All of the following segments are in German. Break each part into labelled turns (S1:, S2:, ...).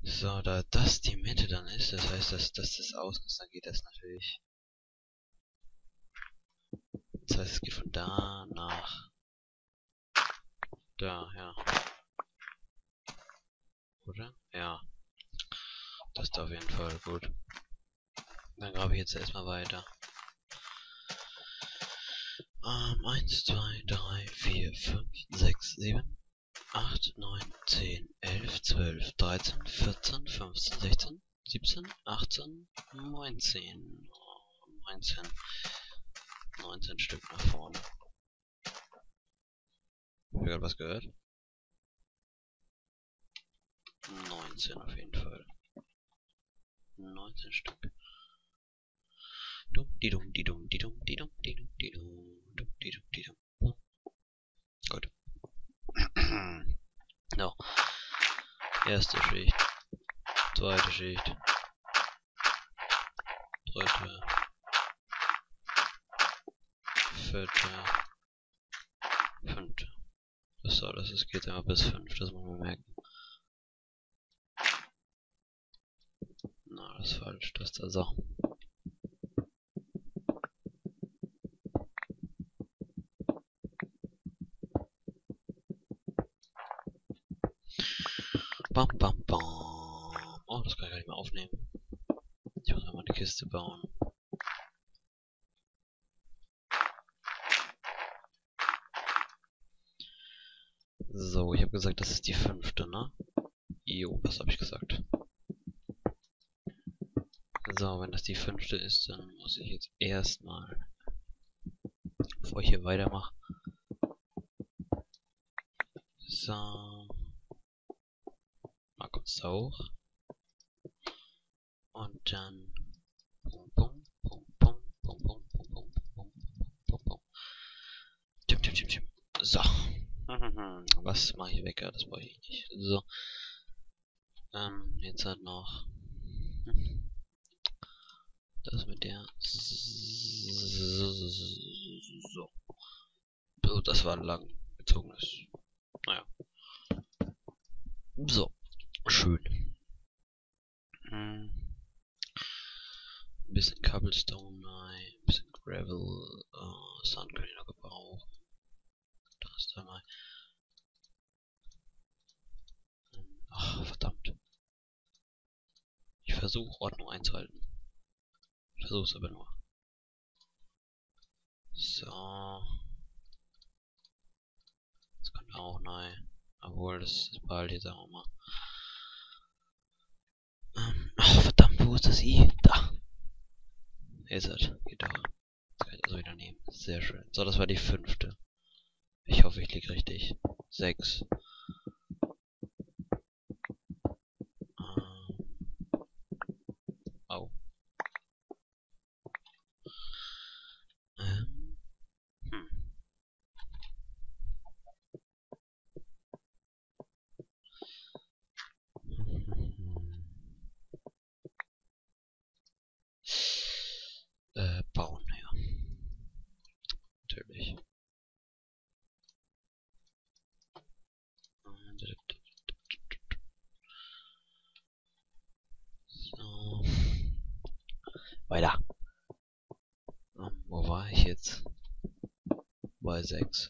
S1: So, da das die Mitte dann ist, das heißt, dass das außen ist, dann geht das natürlich. Das heißt, es geht von da nach da, ja. Oder? Ja. Das ist auf jeden Fall gut. Dann grabe ich jetzt erstmal weiter. 1, 2, 3, 4, 5, 6, 7, 8, 9, 10, 11, 12, 13, 14, 15, 16, 17, 18, 19. 19 Stück nach vorne. Hab ich gerade was gehört? 19 auf jeden Fall. 19 Stück. Gut. No. Erste Schicht. Zweite Schicht. Dritte. Vierte. Fünfte. Das geht immer bis 5, das muss man merken. Na, das ist falsch, das ist da so. Bam, bam, bam. Oh, das kann ich gar nicht mehr aufnehmen. Ich muss einmal eine Kiste bauen. So, ich habe gesagt, das ist die 5., ne? Jo, das habe ich gesagt. So, wenn das die 5. ist, dann muss ich jetzt erstmal, bevor ich hier weitermache, so, mal kurz da hoch. Und dann, pum, pum, pum, pum, pum, pum, pum, pum, pum, pum, pum. Tim, tim, tim, tim. So. Was mache ich weg? Ja, das brauche ich nicht. So. Jetzt halt noch das mit der. So. So, das war ein lang gezogenes. Naja. So. Schön. Ein bisschen Cobblestone, nein. Ein bisschen Gravel. Sand kann ich noch gebrauchen. Da ist da mal. Ach, verdammt. Ich versuche Ordnung einzuhalten. Ich versuche es aber nur. So. Das kann auch nein. Obwohl, das behalte ich jetzt auch mal. Ach, verdammt, wo ist das I? Da. Ist es. Geht doch. Das kann ich also wieder nehmen. Sehr schön. So, das war die 5. Ich hoffe, ich liege richtig. 6. Au. Hm. Bauen, ja. Natürlich. So. Weiter. Wo war ich jetzt? Bei 6.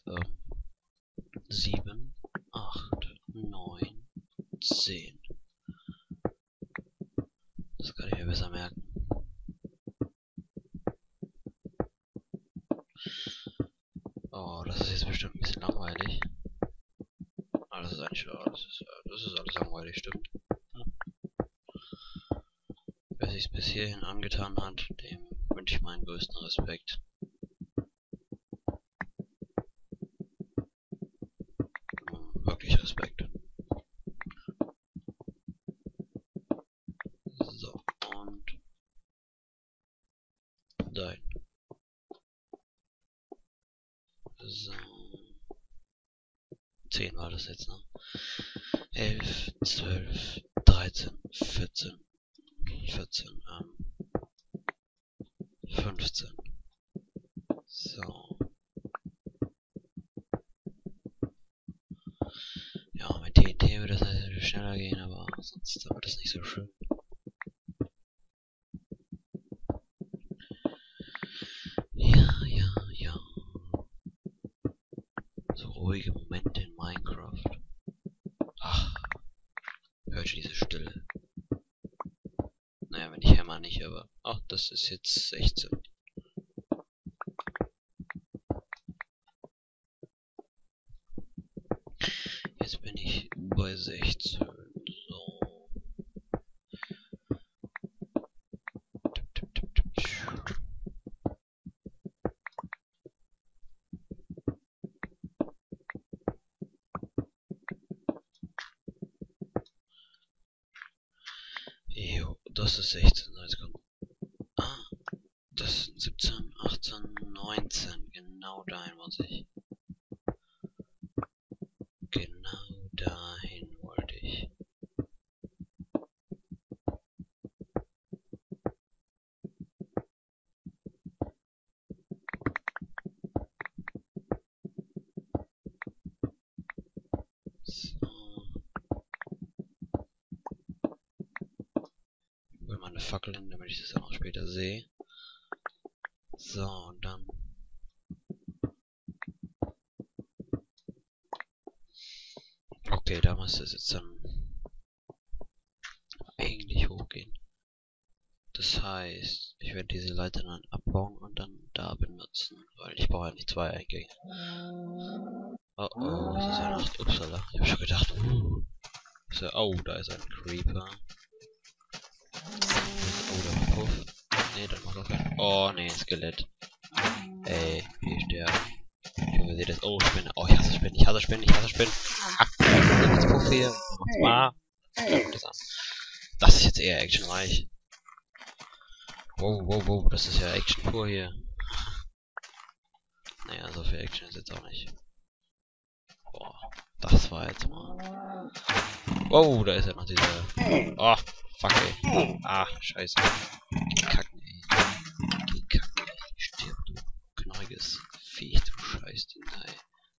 S1: 7, 8, 9, 10. Das kann ich mir besser merken. Oh, das ist jetzt bestimmt ein bisschen langweilig. Aber das ist eigentlich schon, das ist alles langweilig, stimmt. Wer sich's bis hierhin angetan hat, dem wünsche ich meinen größten Respekt. Wirklich Respekt. So, und dein. So. 10 war das jetzt, ne? 11, 12, 13, 14, 15. So. Ja, mit TNT würde das natürlich schneller gehen, aber sonst wird das nicht so schön. Ja. So ruhige Momente in Minecraft. Ach, hört ihr diese Stille? Naja, wenn ich hämmer nicht, aber... Ach, das ist jetzt 16. Jetzt bin ich bei 16. So. Jo, das ist 16. Jetzt kommt... Ah, das sind 17, 18, 19. Genau dahin muss ich. Genau dahin wollte ich. So. Ich will mal eine Fackel hin, damit ich das dann auch später sehe. So, und dann... Okay, da müsste es jetzt dann eigentlich hochgehen. Das heißt, ich werde diese Leiter dann abbauen und dann da benutzen, weil ich brauche ja nicht zwei Eingänge. Oh oh, es ist ja Nacht. Upsala. Ich hab schon gedacht, so, oh, da ist ein Creeper. Oh, da war Puff. Nee, dann macht auch kein... Oh, nee, Skelett. Ey, wie sterben. Ich hoffe, ihr seht das. Oh, Spinne. Oh, ich hasse Spinnen, ich hasse Spinnen, ich hasse Spinnen. Dann macht's Puff hier. Dann macht's mal. Das an. Das ist jetzt eher actionreich. Wow, das ist ja Action pur hier. Naja, so viel Action ist jetzt auch nicht. Boah, das war jetzt mal... Wow, da ist ja noch dieser... Oh, fuck, ey. Ah, scheiße. Geh kacken, ey. Geh kacken, ey. Stirb, du knäuiges Viech, du Scheißding, ey.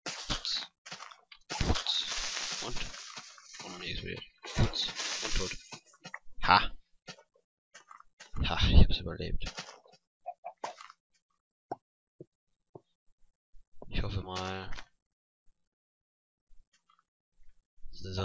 S1: Putz. Und nee, explodiert. Putz. Und tot. Ha. Ha, ich hab's überlebt. Ich hoffe mal... So,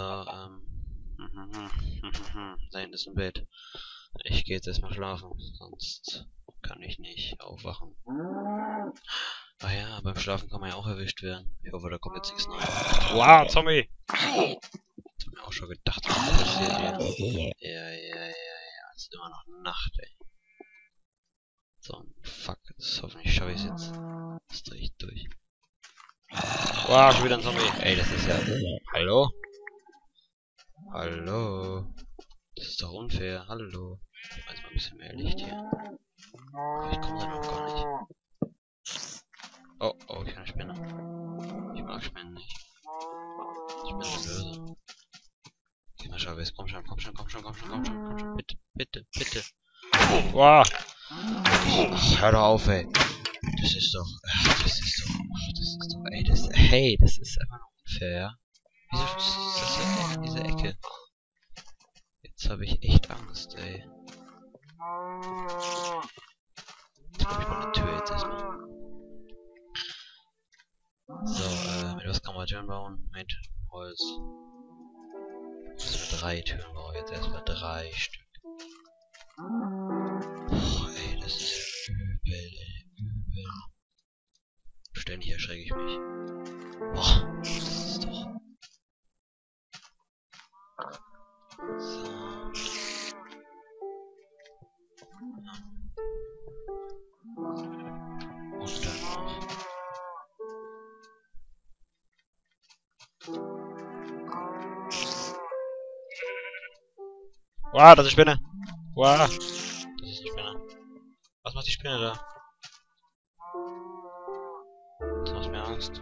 S1: da hinten ist ein Bett. Ich gehe jetzt erstmal schlafen, sonst kann ich nicht aufwachen. Ah ja, beim Schlafen kann man ja auch erwischt werden. Ich hoffe, da kommt jetzt nichts Neues. Wow, Zombie! Das hab mir auch schon gedacht, was passiert hier. Ja, es ist immer noch Nacht, ey. So, fuck, hoffentlich schaffe ich es jetzt. Das drehe ich durch. Wow, schon wieder ein Zombie. Ey, das ist ja... Hallo? Hallo? Das ist doch unfair. Hallo? Ich mach jetzt mal ein bisschen mehr Licht hier. Aber ich komme da noch gar nicht. Oh, ich kann eine Spinne. Ich mag Spinnen nicht. Spinnen sind böse. Geh mal, Chavez. Komm schon. Bitte. Wow. Ach, hör doch auf, ey. Das ist doch, ey, das ist einfach noch unfair. Wieso ist das hier in diese Ecke? Jetzt habe ich echt Angst, ey. Jetzt brauche ich mal eine Tür jetzt erstmal. So, mit was kann man Türen bauen? Mit Holz. Also 3 Türen baue ich jetzt erstmal 3 Stück. Oh, ey, das ist übel, ey. Übel. Ständig erschrecke ich mich. Boah, das ist doch... So. Und dann noch... Wow, das ist Spinne! Wow! Das ist eine Spinne. Was macht die Spinne da? Das macht mir Angst.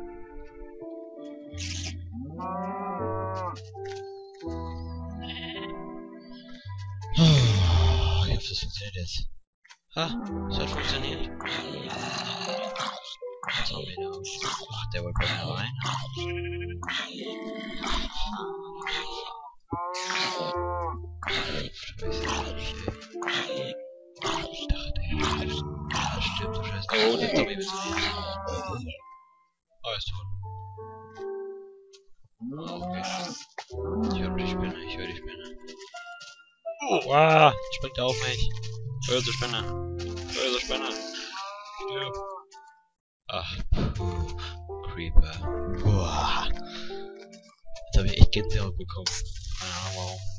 S1: Ich hoffe, das funktioniert jetzt. Ha, das hat funktioniert. Zombie da. Ach, der wollte bei mir rein. verstopft, weiß ich nicht, ey. Ich dachte, stimmt, du Scheiße. Oh, der Tommy bitte nicht. Oh, er ist tot. Oh, okay. Ich höre die Spinne, ich höre die Spinne. Oh, ah, springt er auf mich. Böse Spinne. Böse Spinne. Stirb. Ach, puh. Creeper. Boah. Jetzt habe ich echt Gänsehaut bekommen. Keine Ahnung warum.